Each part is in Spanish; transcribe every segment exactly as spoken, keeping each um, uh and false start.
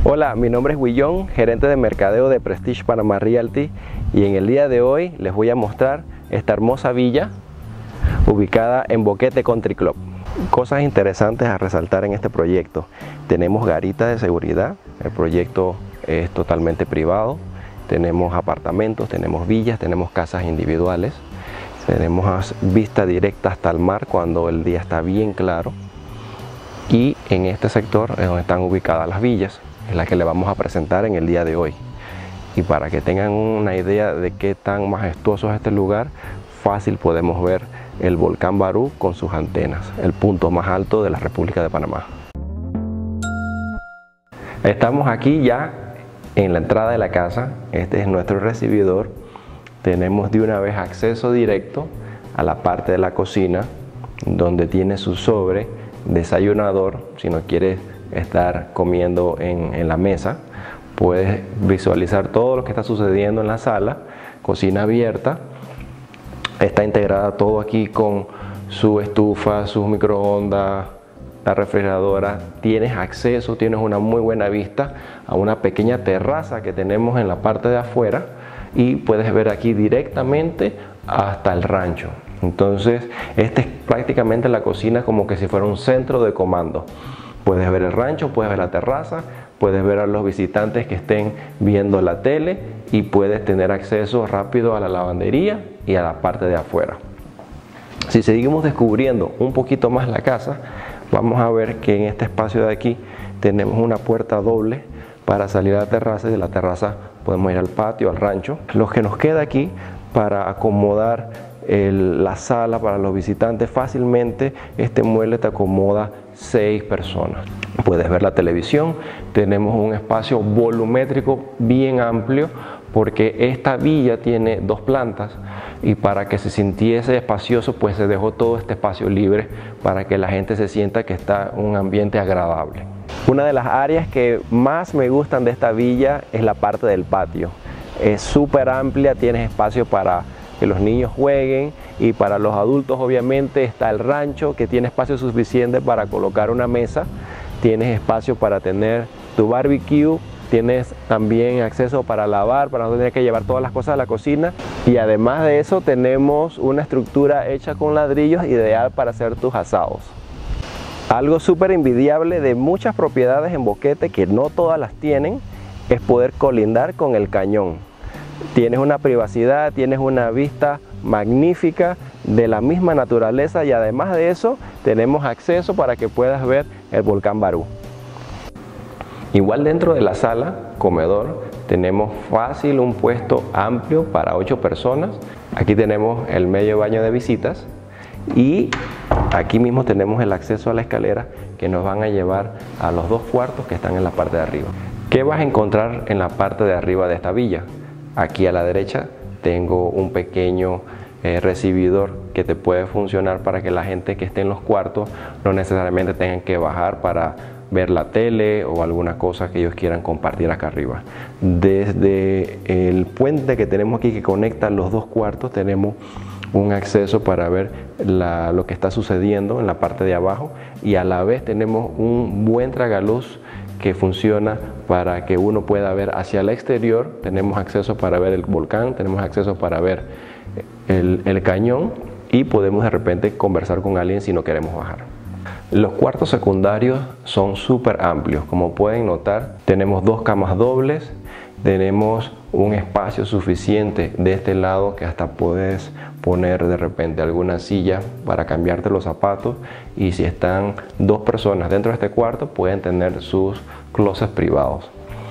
Hola, mi nombre es Willón, gerente de mercadeo de Prestige Panamá Realty, y en el día de hoy les voy a mostrar esta hermosa villa ubicada en Boquete Country Club. Cosas interesantes a resaltar en este proyecto: tenemos garita de seguridad, el proyecto es totalmente privado, tenemos apartamentos, tenemos villas, tenemos casas individuales, tenemos vista directa hasta el mar cuando el día está bien claro, y en este sector es donde están ubicadas las villas, es la que le vamos a presentar en el día de hoy. Y para que tengan una idea de qué tan majestuoso es este lugar, fácil podemos ver el volcán Barú con sus antenas, el punto más alto de la República de Panamá. Estamos aquí ya en la entrada de la casa. Este es nuestro recibidor. Tenemos de una vez acceso directo a la parte de la cocina, donde tiene su sobre desayunador. Si no quieres estar comiendo en, en la mesa, puedes visualizar todo lo que está sucediendo en la sala. Cocina abierta, está integrada todo aquí con su estufa, sus microondas, la refrigeradora. Tienes acceso, tienes una muy buena vista a una pequeña terraza que tenemos en la parte de afuera, y puedes ver aquí directamente hasta el rancho. Entonces, esta es prácticamente la cocina como que si fuera un centro de comando. Puedes ver el rancho, puedes ver la terraza, puedes ver a los visitantes que estén viendo la tele, y puedes tener acceso rápido a la lavandería y a la parte de afuera. Si seguimos descubriendo un poquito más la casa, vamos a ver que en este espacio de aquí tenemos una puerta doble para salir a la terraza, y de la terraza podemos ir al patio, al rancho. Lo que nos queda aquí para acomodar el, la sala para los visitantes fácilmente, este mueble te acomoda seis personas. Puedes ver la televisión. Tenemos un espacio volumétrico bien amplio, porque esta villa tiene dos plantas, y para que se sintiese espacioso, pues se dejó todo este espacio libre para que la gente se sienta que está en un ambiente agradable. Una de las áreas que más me gustan de esta villa es la parte del patio. Es súper amplia, tienes espacio para que los niños jueguen, y para los adultos obviamente está el rancho, que tiene espacio suficiente para colocar una mesa. Tienes espacio para tener tu barbecue, tienes también acceso para lavar, para no tener que llevar todas las cosas a la cocina, y además de eso tenemos una estructura hecha con ladrillos, ideal para hacer tus asados. Algo súper envidiable de muchas propiedades en Boquete, que no todas las tienen, es poder colindar con el cañón. Tienes una privacidad, tienes una vista magnífica de la misma naturaleza, y además de eso tenemos acceso para que puedas ver el volcán Barú. Igual dentro de la sala, comedor, tenemos fácil un puesto amplio para ocho personas. Aquí tenemos el medio baño de visitas, y aquí mismo tenemos el acceso a la escalera que nos van a llevar a los dos cuartos que están en la parte de arriba. ¿Qué vas a encontrar en la parte de arriba de esta villa? Aquí a la derecha tengo un pequeño eh, recibidor que te puede funcionar para que la gente que esté en los cuartos no necesariamente tengan que bajar para ver la tele o alguna cosa que ellos quieran compartir acá arriba. Desde el puente que tenemos aquí que conecta los dos cuartos, tenemos un acceso para ver la, lo que está sucediendo en la parte de abajo, y a la vez tenemos un buen tragaluz que funciona para que uno pueda ver hacia el exterior. Tenemos acceso para ver el volcán, tenemos acceso para ver el, el cañón, y podemos de repente conversar con alguien si no queremos bajar. Los cuartos secundarios son súper amplios. Como pueden notar, tenemos dos camas dobles, tenemos un espacio suficiente de este lado que hasta puedes poner de repente alguna silla para cambiarte los zapatos, y si están dos personas dentro de este cuarto pueden tener sus closets privados.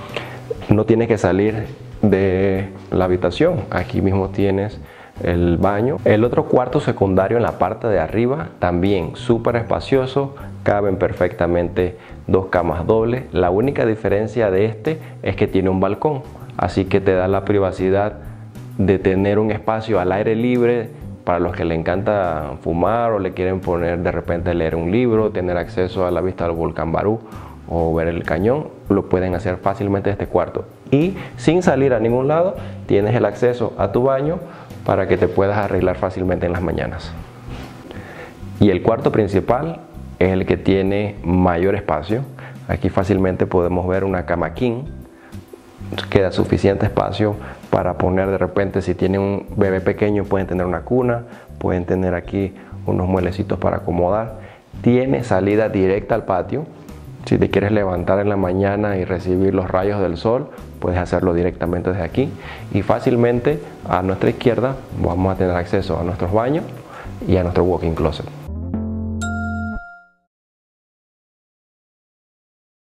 No tienes que salir de la habitación, aquí mismo tienes el baño. El otro cuarto secundario en la parte de arriba también súper espacioso, caben perfectamente dos camas dobles. La única diferencia de este es que tiene un balcón, así que te da la privacidad de tener un espacio al aire libre para los que le encanta fumar o le quieren poner de repente leer un libro, tener acceso a la vista del volcán Barú o ver el cañón. Lo pueden hacer fácilmente en este cuarto, y sin salir a ningún lado tienes el acceso a tu baño para que te puedas arreglar fácilmente en las mañanas. Y el cuarto principal es el que tiene mayor espacio. Aquí fácilmente podemos ver una cama king. Queda suficiente espacio para poner de repente, si tienen un bebé pequeño, pueden tener una cuna, pueden tener aquí unos mueblecitos para acomodar. Tiene salida directa al patio. Si te quieres levantar en la mañana y recibir los rayos del sol, puedes hacerlo directamente desde aquí. Y fácilmente a nuestra izquierda vamos a tener acceso a nuestros baños y a nuestro walk-in closet.